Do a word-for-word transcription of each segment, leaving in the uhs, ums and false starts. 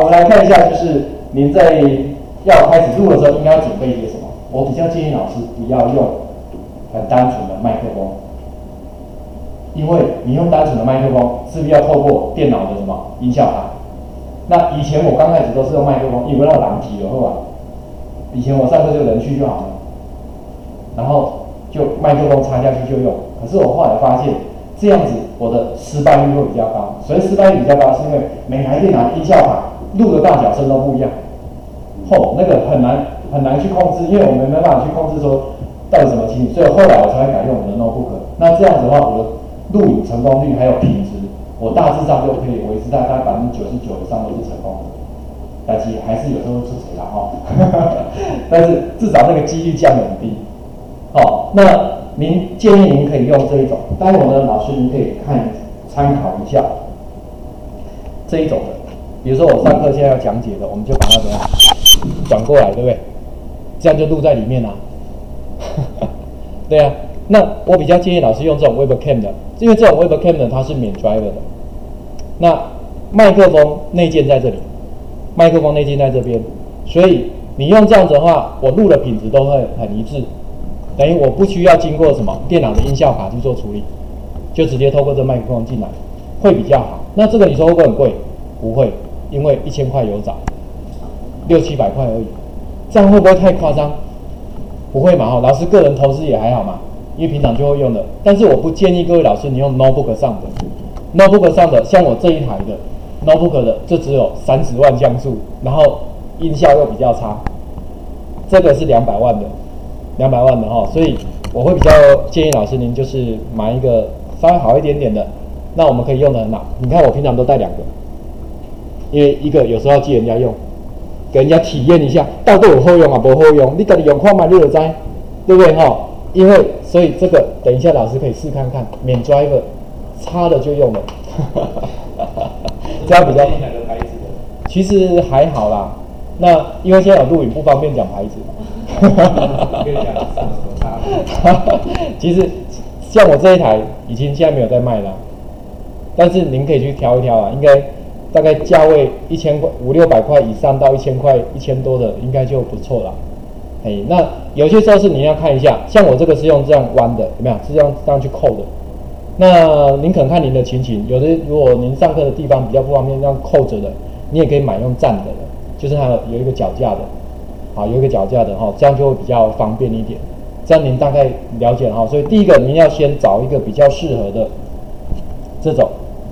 我们来看一下，就是您在要开始录的时候，应该要准备一些什么？我比较建议老师不要用很单纯的麦克风，因为你用单纯的麦克风，是不是要透过电脑的什么音效卡？那以前我刚开始都是用麦克风，因为那狼体了，后啊，以前我上课就人去就好了，然后就麦克风插下去就用。可是我后来发现，这样子我的失败率会比较高。所以失败率比较高，是因为每台电脑的音效卡录的大小声都不一样，后那个很难很难去控制，因为我们没办法去控制说到底什么情景，所以后来我才会改用我的 notebook。那这样子的话，我的录影成功率还有品质，我大致上就可以维持在大概百分之九十九以上都是成功的。但是还是有时候出错啦哈，但是至少那个几率降得很低。好，那您建议您可以用这一种，待会呢老师您可以看参考一下这一种的，比如说我上课现在要讲解的，我们就把它怎么样转过来，对不对？这样就录在里面啦、啊。对啊，那我比较建议老师用这种 Webcam 的，因为这种 Webcam 呢它是免 driver 的。那麦克风内建在这里，麦克风内建在这边，所以你用这样子的话，我录的品质都会很一致，等于我不需要经过什么电脑的音效卡去做处理，就直接透过这麦克风进来，会比较好。那这个你说会不会很贵？不会，因为一千块有找，六七百块而已，这样会不会太夸张？不会嘛，老师个人投资也还好嘛，因为平常就会用的。但是我不建议各位老师你用 notebook 上的 ，notebook 上的像我这一台的 notebook 的，就只有三十万像素，然后音效又比较差，这个是两百万的，两百万的哈，所以我会比较建议老师您就是买一个稍微好一点点的，那我们可以用得很好。你看我平常都带两个，因为一个有时候要借人家用。给人家体验一下，到底有好用啊，不好用，你自己用看嘛，你就知，对不对哈？因为所以这个等一下老师可以试看看，免 driver， 插了就用了，这样比较。哪个牌子的？其实还好啦，那因为现在有录影不方便讲牌子。可以讲什么插？其实像我这一台已经现在没有在卖了，但是您可以去挑一挑啊，应该。大概价位一千块五六百块以上到一千块一千多的应该就不错了。哎，那有些时候是你要看一下，像我这个是用这样弯的，有没有？是这样这样去扣的。那您可能看您的情形，有的如果您上课的地方比较不方便，这样扣着的，你也可以买用站的，就是它有一个脚架的，好，有一个脚架的哈，这样就会比较方便一点。这样您大概了解了哈。所以第一个您要先找一个比较适合的这种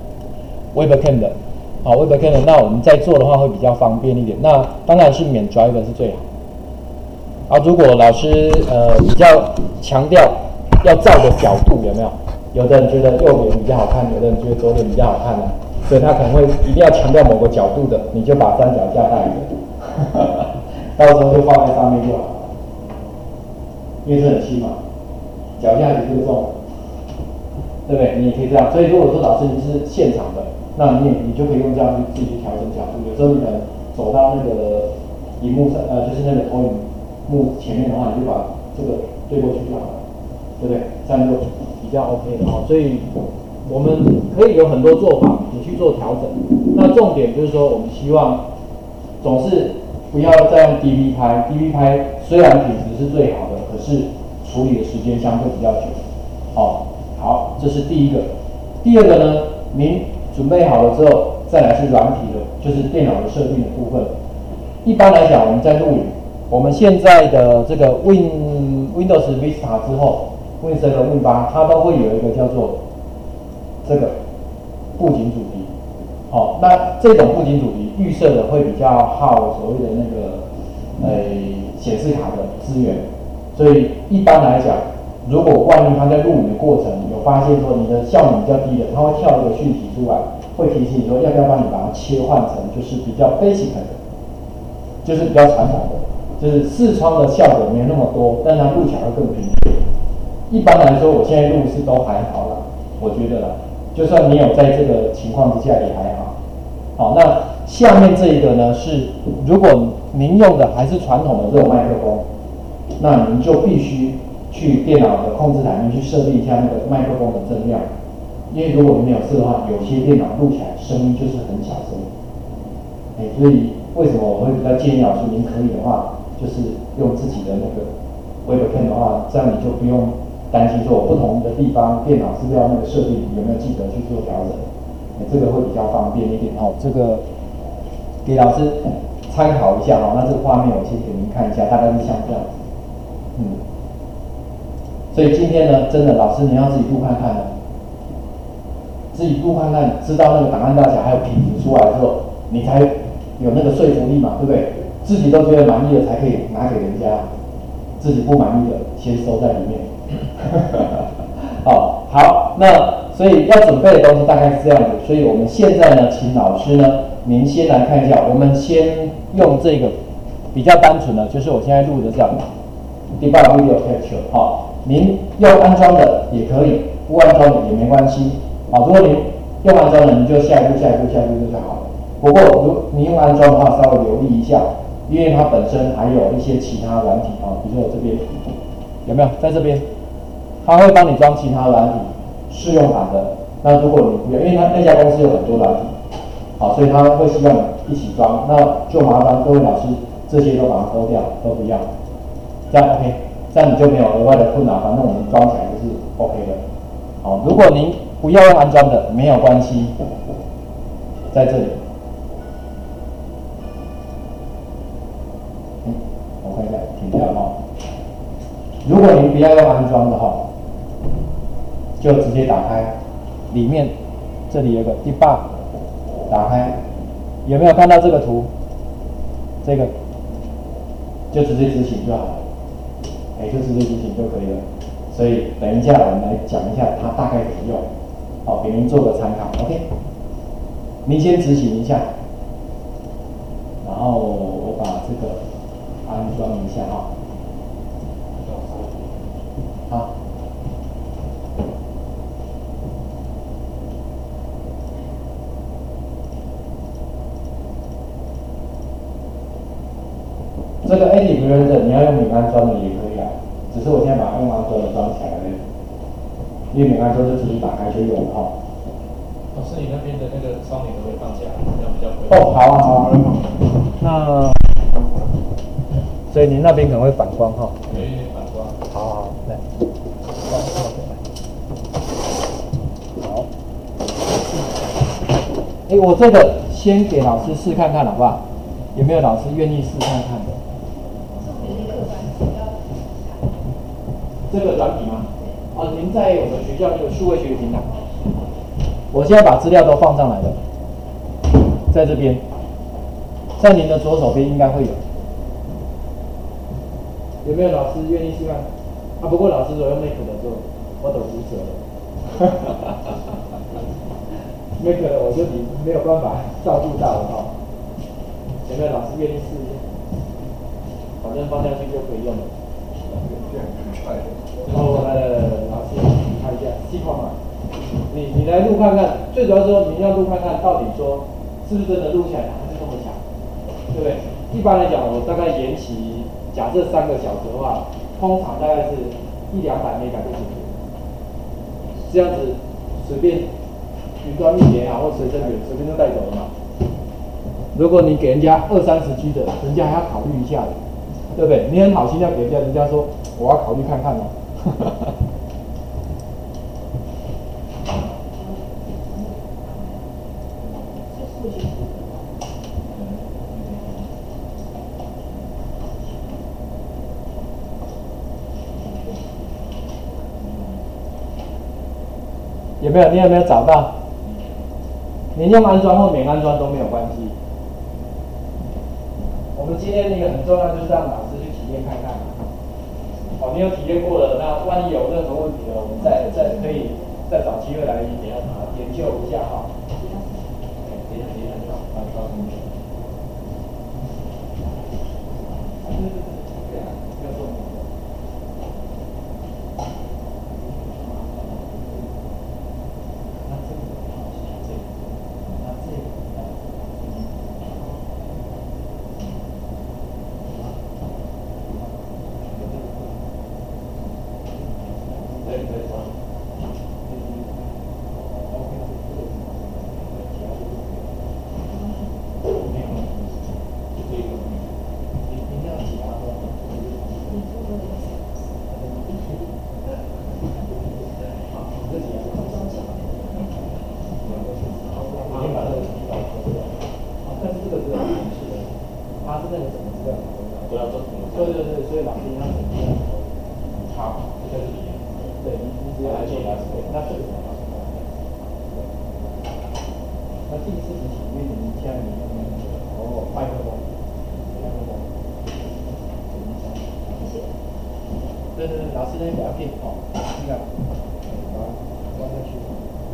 Webcam 的。好 ，Webcam 那我们在做的话会比较方便一点。那当然是免 driver 是最好。啊，如果老师呃比较强调要照的角度有没有？有的人觉得右脸比较好看，有的人觉得左脸比较好看呢、啊，所以他可能会一定要强调某个角度的，你就把三脚架带着，到时候就放在上面就好了，因为这很轻嘛，脚架也不重，对不对？你也可以这样。所以如果说老师你是现场的。那你也你就可以用这样去自己去调整角度。有时候你可能走到那个荧幕上，呃，就是那个投影幕前面的话，你就把这个对过去就好了，对不对？这样就比较 OK 的哈。所以我们可以有很多做法，你去做调整。那重点就是说，我们希望总是不要再用 D V 拍 ，D V 拍虽然品质是最好的，可是处理的时间相对比较久。好，好，这是第一个。第二个呢，您。准备好了之后，再来是软体的，就是电脑的设定的部分。一般来讲，我们在录影，我们现在的这个 Win Windows Vista 之后 ，Win 七、Win 八，它都会有一个叫做这个布景主题。好、哦，那这种布景主题预设的会比较耗所谓的那个呃显示卡的资源，所以一般来讲。如果万一他在录影的过程有发现说你的效能比较低的，他会跳一个讯息出来，会提醒你说要不要帮你把它切换成就是比较 basic 的，就是比较传统的，就是视窗的效果没有那么多，但它录起来会更平确。一般来说，我现在录是都还好啦，我觉得啦，就算你有在这个情况之下也还好。好，那下面这一个呢是，如果您用的还是传统的这种麦克风，那您就必须。去电脑的控制台面去设定一下那个麦克风的增量，因为如果你没有设的话，有些电脑录起来声音就是很小声，哎， 哎，所以为什么我会比较建议老师，您可以的话，就是用自己的那个 webcam 的话，这样你就不用担心说我不同的地方电脑是不是要那个设定有没有记得去做调整，哎，这个会比较方便一点哦。这个给老师参考一下哦。那这个画面我先给您看一下，大概是像这样子，嗯。所以今天呢，真的老师你要自己录看看哦，自己录看看，知道那个档案大小还有品质出来之后，你才有那个说服力嘛，对不对？自己都觉得满意了才可以拿给人家，自己不满意的先收在里面。哦，好，那所以要准备的东西大概是这样子，所以我们现在呢，请老师呢，您先来看一下，我们先用这个比较单纯的，就是我现在录的这样 debug video capture， 好、哦，您用安装的也可以，不安装的也没关系，好、哦，如果您用安装的，你就下一步、下一步、下一步就好了。不过，如你用安装的话，稍微留意一下，因为它本身还有一些其他软体啊，比如说我这边有没有在这边，它会帮你装其他软体试用版的。那如果你不要，因为它那家公司有很多软体，好，所以他会希望你一起装，那就麻烦各位老师这些都把它勾掉，都不要，这样 OK， 这样你就没有额外的困扰，反正我们装起来就是 OK 的。好，如果您不要用安装的，没有关系，在这里。嗯，我看一下，停掉哈。如果您不要用安装的话，就直接打开，里面这里有个 debug， 打开，有没有看到这个图？这个就直接执行就好了，哎，就直接执行就可以了。所以等一下我们来讲一下它大概怎么用，好，给您做个参考。OK， 您先执行一下，然后我把这个安装一下哈。好。这个 Active Render 你要用免安装的也可以啊，只是我现在把它用安装的装起来了，因为免安装就直接打开就有了哈。 老师，你那边的那个窗帘都会放下来，这样比较不会。 哦，好啊，好啊。那所以您那边可能会反光哈。 有一点反光。 好好，来。好。哎，我这个先给老师试看看好不好？有没有老师愿意试看看的？这个软体吗？哦，您在我们学校那个数位学习平台，我现在把资料都放上来了，在这边，在您的左手边应该会有。有没有老师愿意试看？啊，不过老师如果用 Make 的时候，我都骨折了。Make 的我就你没有办法照顾到了哈。有没有老师愿意试一下？反正放下去就可以用了。哦，来来来来，老师看一下细框嘛，你你来录看看，最主要说你要录看看到底说是不是真的录起来还是这么强，对不对？一般来讲，我大概延期，假设三个小时的话，通常大概是一两百 mega 就解决，这样子随便云端密连啊或随身源随便就带走了嘛。如果你给人家二三十 G 的，人家还要考虑一下的，对不对？你很好心要给人家，人家说我要考虑看看哦。有没有？你有没有找到？您用安装或免安装都没有关系。我们今天那个很重要，就是让老师去体验看看。哦，你有体验过了，那万一有任何问题了，我们再再可以再找机会来给他研究一下哈。哎，等一下，等一下，就把告诉你。对对对，对啊，要做。那这个，这个，那这个。对对对。OK， 个是很明确的，它是那个什么资料很重要。 不要做。 对对对，所以老师他怎么样？ 差在这里。 对，你你只要来记来对，那这个什么？那第四题前面你现在你那个哦，麦克风，麦克风，谢谢。对对对，老师那边比较近哦，这样，好，弯下去。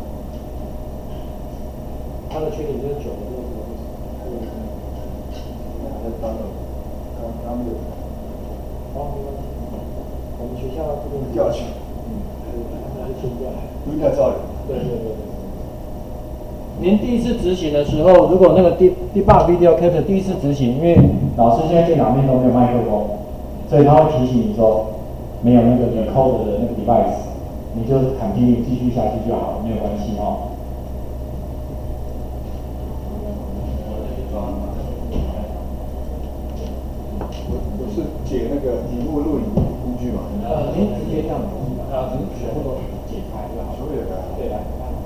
它的缺点就是久了之后这个会这个还在刚了，刚刚有。哦，没关系。我们学校这边掉去， 嗯，还是清掉。 不应该造人。 对对对对。您第一次执行的时候，如果那个 debug video capture 第一次执行，因为老师现在电脑面都没有麦克风，所以他会提醒你说没有那个 encode 的那个 device， 你就 continue 继续下去就好了，没有关系哦。 我我是解那个荧幕录影工具嘛。 呃，您直接这样子，啊，全部都解开就好。 全部解开。 对，来。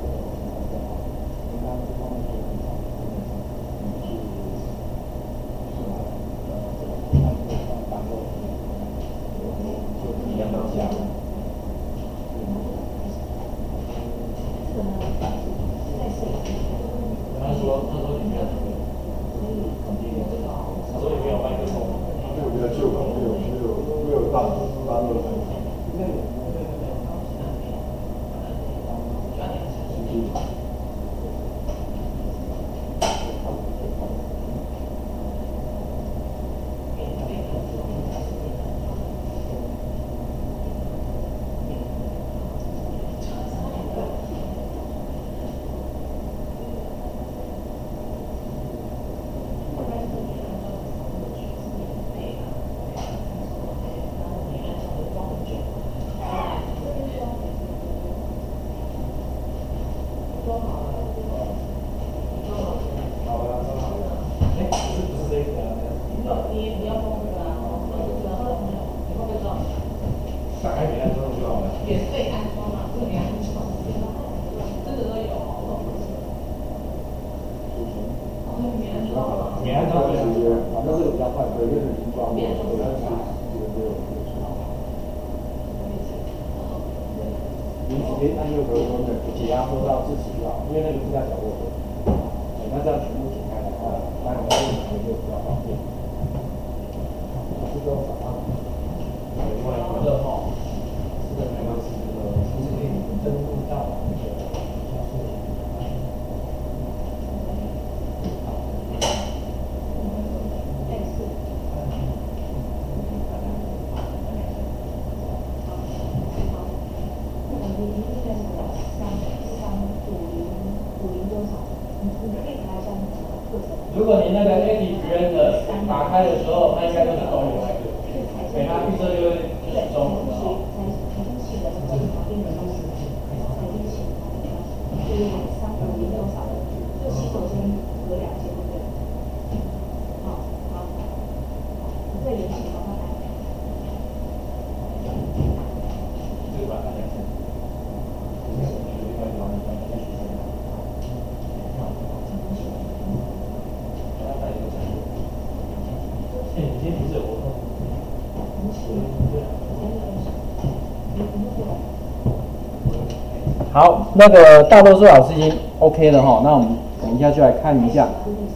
解压缩到自己就好，因为那个是在角落的。对，那这样全部解开的话，那你的用途就比较方便。是多少啊？另外一个热号，是的，两个是这个，其实可以登录到那个小数点。如果你那个 A D Blender 打开的时候，它应该都是都有那个，给它预设就会是中文的哦。好，那个大多数老师已经 OK 了哈，那我们等一下就来看一下。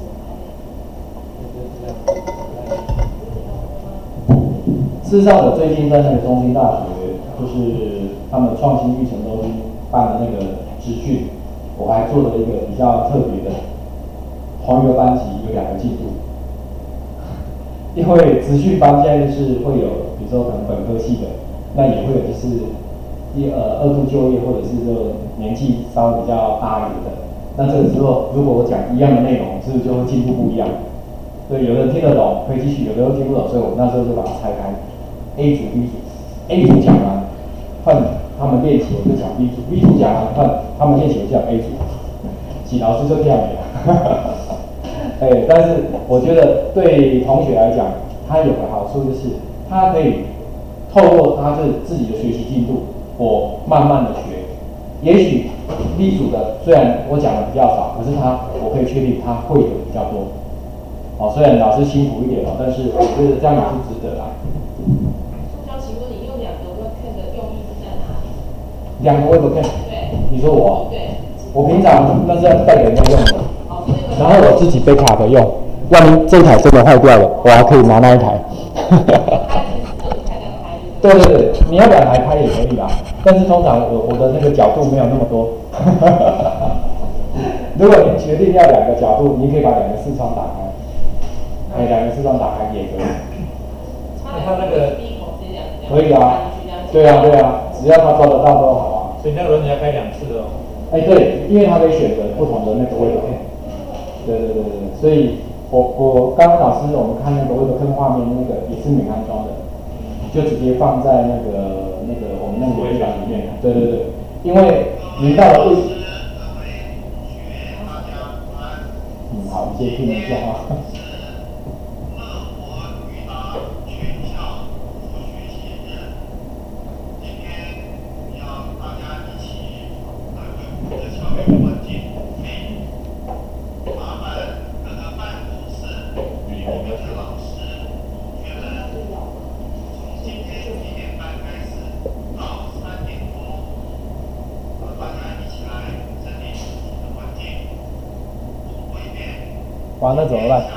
事实上，我最近在那个中兴大学，就是他们创新育成中心办的那个职训，我还做了一个比较特别的，同一个班级有两个进度。因为职训班现在是会有，比如说可能本科系的，那也会有就是一呃二度就业或者是说年纪稍微比较大一点的。那这个时候如果我讲一样的内容，是不是就会进度不一样？对，有人听得懂可以继续，有的人听不懂，所以我那时候就把它拆开 ，A 组 B 组 ，A 组讲完换他们练习，我就讲 B 组 ，B 组讲完换他们练习，我就讲 A 组，几老师就这样了。哎，但是我觉得对同学来讲，他有个好处就是，他可以透过他自自己的学习进度，我慢慢的学。也许 B 组的虽然我讲的比较少，可是他我可以确定他会的比较多。 哦，虽然老师辛苦一点哦，但是我觉得这样也是值得啦。 我想请问你用两个 webcam 的用意是在哪里？ 两个 webcam， 对， 你说我？ 对， 我平常那是要带给人家用的， 好，这个。 然后我自己 backup 用，万一这一台真的坏掉了，我还可以拿那一台。对对对，你要两台拍也可以啦，但是通常我我的那个角度没有那么多。如果你决定要两个角度，你可以把两个视窗打开，哎，两个视窗打开也可以。 它那个可以啊，对啊对啊，只要他抓得到都好啊。 所以那个轮子要开两次哦。 哎对，因为它可以选择不同的那个位置。对对对对，所以我我刚刚老师我们看那个为了跟画面那个也是免安装的，就直接放在那个那个我们那个微软里面。对对对，因为您到了位。嗯，好，你先听一下啊。哇，那怎么办？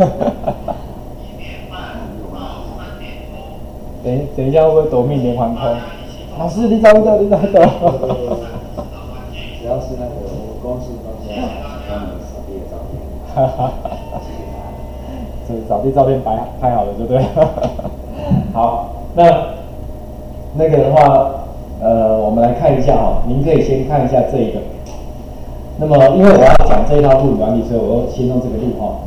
等等一下会不会夺命连环 call？ 老师，你找不到，你找不到。 只要是那个我们公司都是要他们扫地的照片。 哈哈哈哈这扫地照片拍拍好了，对不对？好，那那个的话，呃，我们来看一下哈、哦，您可以先看一下这一个。那么，因为我要讲这一套录影软体，所以我要先用这个录哈、哦。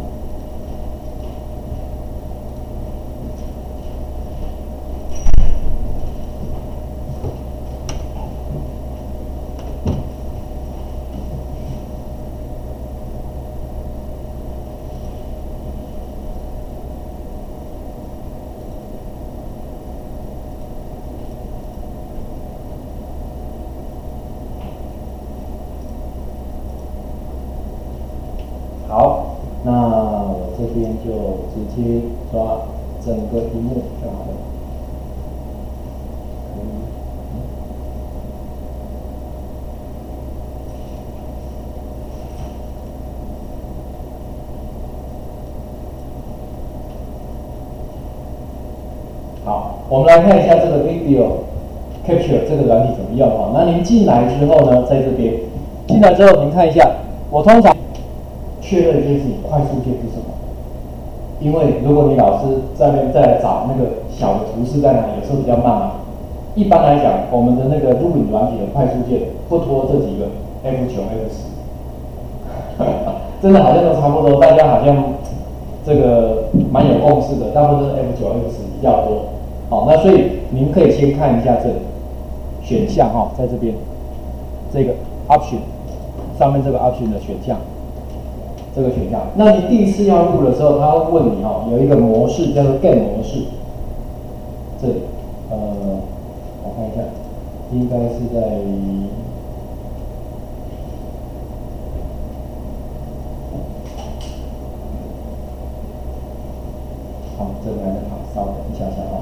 好，那我这边就直接抓整个屏幕就好了。嗯好，我们来看一下这个 Video Capture 这个软体怎么用啊？那您进来之后呢，在这边进来之后，您看一下，我通常确认一件事情，快速键是什么？因为如果你老师在那边再来找那个小的图示在哪里，有时候比较慢嘛。一般来讲，我们的那个录影软体的快速键不脱这几个 F 九、F 十，真的好像都差不多，大家好像这个蛮有共识的，大部分都是 F 九、F 十比较多。好，那所以您可以先看一下这里选项哈、哦，在这边这个 option 上面这个 option 的选项。这个选项，那你第一次要录的时候，他会问你哦，有一个模式叫做 Game 模式。这里，呃，我看一下，应该是在，好，这里还在跑，稍等一下下哦。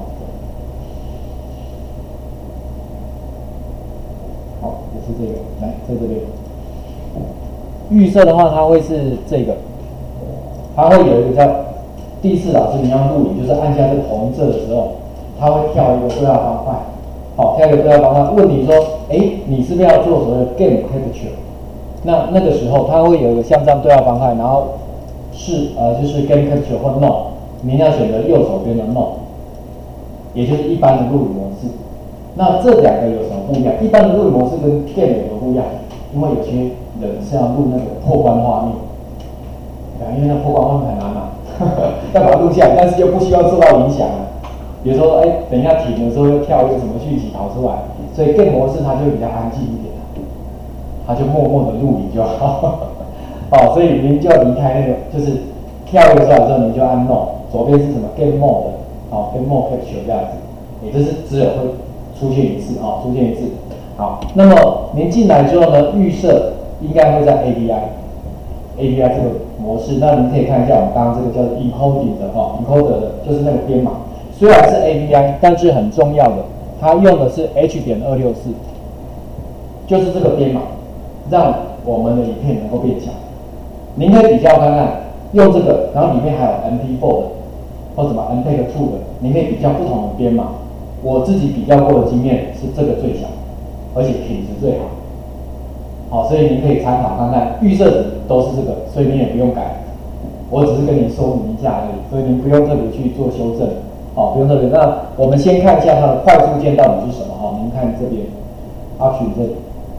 好，也是这个，来，在这边。预设的话，它会是这个，它会有一个叫第一次老师你要录影，就是按下这个红色的时候，它会跳一个对话方块，好，跳一个对话方块，问你说，哎，你是不是要做所谓的 game capture？ 那那个时候它会有一个像这样对话方块，然后是呃就是 game capture 或 no， 您要选择右手边的 no， 也就是一般的录影模式。那这两个有什么不一样？一般的录影模式跟 game 有什么不一样？因为有些人是要录那个破关画面，对啊，因为那破关画面很难嘛，要把它录下来，但是又不需要受到影响啊。比如说，哎，等一下停的时候又跳一个什么讯息跑出来，所以 game 模式它就比较安静一点，它就默默的录影就好。哦，所以您就要离开那个，就是跳一个出来之后，您就按 no， 左边是什么 game mode， 哦 game mode capture 这样子，也就是只有会出现一次啊、哦，出现一次。好，那么您进来之后呢，预设应该会在 A P I， A P I 这个模式。那您可以看一下我们刚刚这个叫做 encoding 的哈、哦、，encoder 的就是那个编码，虽然是 A P I， 但是很重要的，它用的是 H 点二六四，就是这个编码，让我们的影片能够变强。您可以比较看看，用这个，然后里面还有 M P 四 的，或什么 M P 二 的，您可以比较不同的编码。我自己比较过的经验是这个最强，而且品质最好。好，所以你可以参考看看，预设值都是这个，所以你也不用改。我只是跟你说明一下而已，所以您不用特别去做修正。好，不用特别。那我们先看一下它的快速键到底是什么哈？您看这边 ，Option 这里，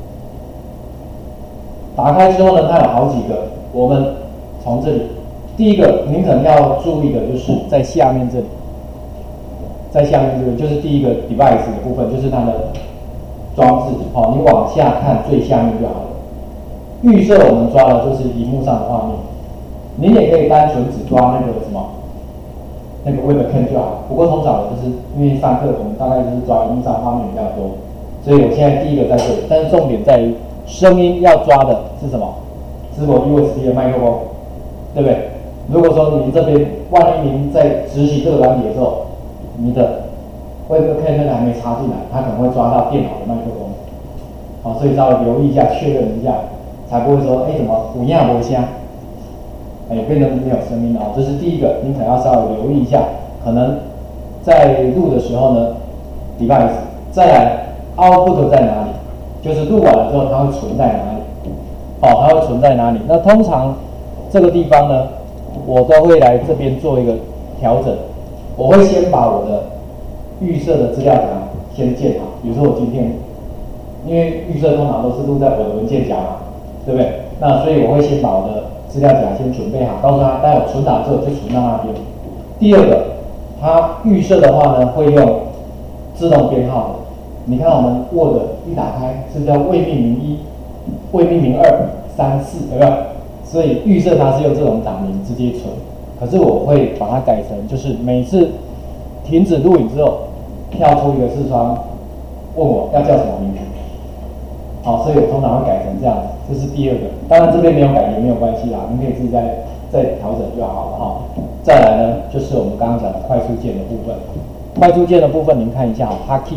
打开之后呢，它有好几个。我们从这里，第一个您可能要注意的就是在下面这里，在下面这里就是第一个 device 的部分，就是它的装置。好，你往下看最下面就好了。预设我们抓的就是荧幕上的画面，您也可以单纯只抓那个什么那个 webcam 就好。不过通常我就是因为上课我们大概就是抓荧幕上画面比较多，所以我现在第一个在这里，但是重点在于声音要抓的是什么？是我 U S B 的麦克风，对不对？如果说您这边万一您在执行这个软体的时候，你的 webcam 那个还没插进来，它可能会抓到电脑的麦克风，好，所以稍微留意一下，确认一下，才不会说，哎，怎么五样无香，哎，变成没有声音了。这是第一个，您可能要稍微留意一下，可能在录的时候呢 ，device 再来 output 在哪里，就是录完了之后它会存在哪里。好，它会存在哪里？那通常这个地方呢，我都会来这边做一个调整。我会先把我的预设的资料夹先建好，比如说我今天，因为预设通常都是录在我的文件夹嘛，对不对？那所以我会先把我的资料夹先准备好，告诉他待会存档之后就存到那边。第二个，它预设的话呢，会用自动编号的。你看我们 Word 一打开是叫未命名一。未命名二、三、四，有没有？所以预设它是用这种档名直接存，可是我会把它改成，就是每次停止录影之后，跳出一个视窗，问我要叫什么名字。好，所以我通常会改成这样子，这是第二个。当然这边没有改也没有关系啦，您可以自己再再调整就好了哈。再来呢，就是我们刚刚讲的快速键的部分。快速键的部分，您看一下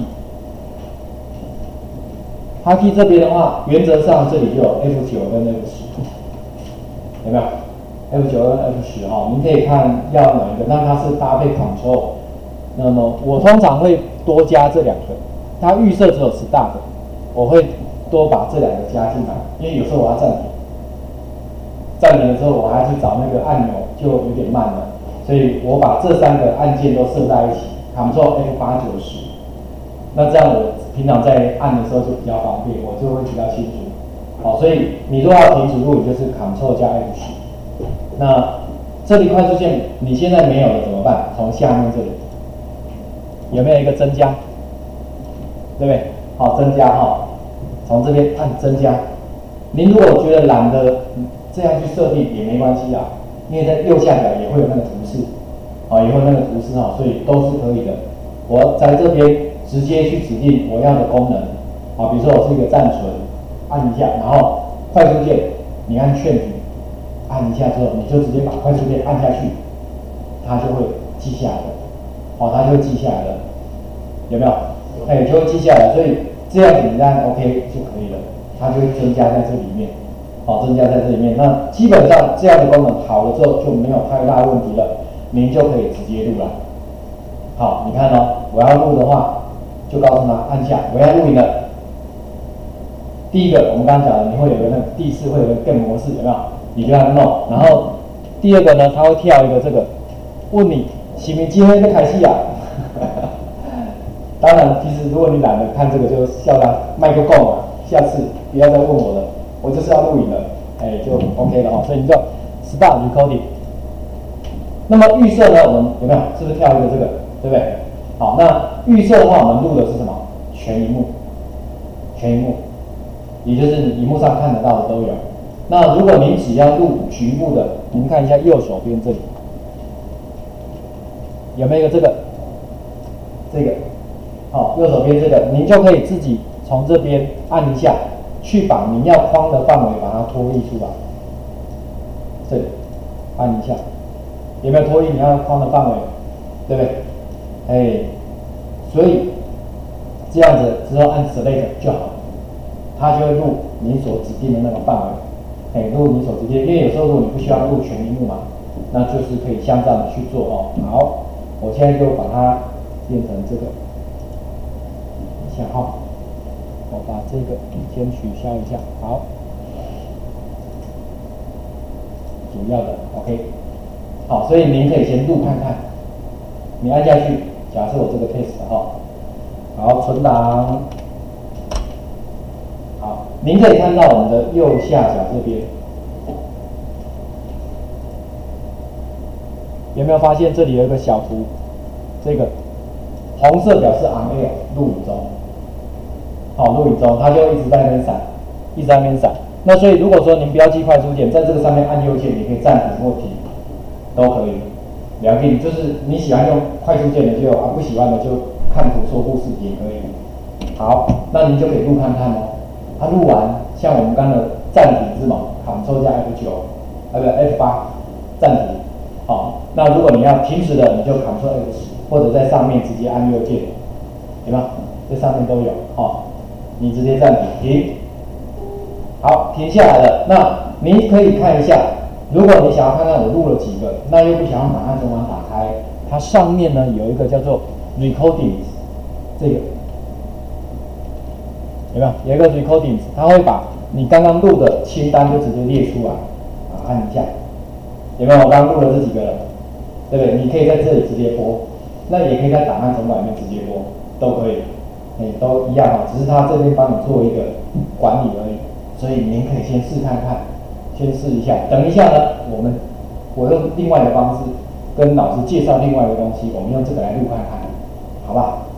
Hotkey。Hotkey 这边的话，原则上这里就有 F 九 跟 F 十，有没有 ？F 九 跟 F 十 哈，您可以看要哪一个，那它是搭配 Control。那么我通常会多加这两个，它预设只有 Start， 我会多把这两个加进来，因为有时候我要暂停，暂停的时候我还要去找那个按钮，就有点慢了，所以我把这三个按键都设在一起 ，Control F 八、九、十。那这样我平常在按的时候就比较方便，我就会比较清楚。好，所以你如果要停止录影，就是 Ctrl 加 F 十。那这里快速键你现在没有了怎么办？从下面这里有没有一个增加？对不对？好，增加哈，从这边按增加。您如果觉得懒得这样去设定也没关系啊，因为在右下角也会有那个图示，啊，也会有那个图示哈，所以都是可以的。我在这边直接去指定我要的功能，啊，比如说我是一个暂存，按一下，然后快速键，你按 Change， 按一下之后，你就直接把快速键按下去，它就会记下来的，哦，它就会记下来了，有没有？哎，就会记下来，所以这样子你按 OK 就可以了，它就会增加在这里面，好，增加在这里面。那基本上这样的功能好了之后就没有太大问题了，您就可以直接录了。好，你看哦，我要录的话，就告诉他按下我要录影了。第一个我们刚刚讲的，你会有个那个第四会有个更模式，有没有？你就按 No， 然后第二个呢，它会跳一个这个，问你是不是今天在开戏啊？当然，其实如果你懒得看这个，就笑他麦克够了，下次不要再问我了，我就是要录影了，哎，就 OK 了哦。所以你就 Start Recording。那么预设呢，我们有没有？是不是跳一个这个？对不对？好，那预设的话，我们录的是什么？全萤幕，全萤幕，也就是你萤幕上看得到的都有。那如果您只要录局部的，您看一下右手边这里，有没有一个这个？这个，好，右手边这个，您就可以自己从这边按一下，去把您要框的范围把它脱离出来。 按一下，有没有脱印？你要框的范围，对不对？哎，所以这样子之后按 Select 就好，它就会录你所指定的那个范围。哎，录你所指定，因为有时候如果你不需要录全屏幕嘛，那就是可以像这样的去做哦。好，我现在就把它变成这个，一下哈，我把这个先取消一下，好，主要的 OK， 好，所以您可以先录看看，你按下去，假设我这个 test 哈，好，存档。好，您可以看到我们的右下角这边，有没有发现这里有一个小图？这个红色表示 on air 录影中，好，录影中，它就一直在那边闪，一直在那边闪。那所以如果说您标记快速键，在这个上面按右键，你可以暂停或停，都可以。两个就是你喜欢用快速键的就啊，不喜欢的就看图说故事也可以。好，那您就可以录看看哦。它录完，像我们刚刚的暂停是什么 ？Ctrl 加 F 九，啊不 F 八，暂停。好，那如果你要停止的，你就 Ctrl F 十，或者在上面直接按右键，对吧？这上面都有。好，你直接暂停，停。好，停下来了。那你可以看一下，如果你想要看看我录了几个，那又不想让档案总管打开，它上面呢有一个叫做 Recordings， 这个。有没有？有一个 recordings， 它会把你刚刚录的清单就直接列出来，啊，按一下，有没有？我刚刚录了这几个了，对不对？你可以在这里直接播，那也可以在档案总管里面直接播，都可以，哎，都一样啊，只是它这边帮你做一个管理而已，所以您可以先试看看，先试一下，等一下呢，我们我用另外的方式跟老师介绍另外一个东西，我们用这个来录看看，好吧？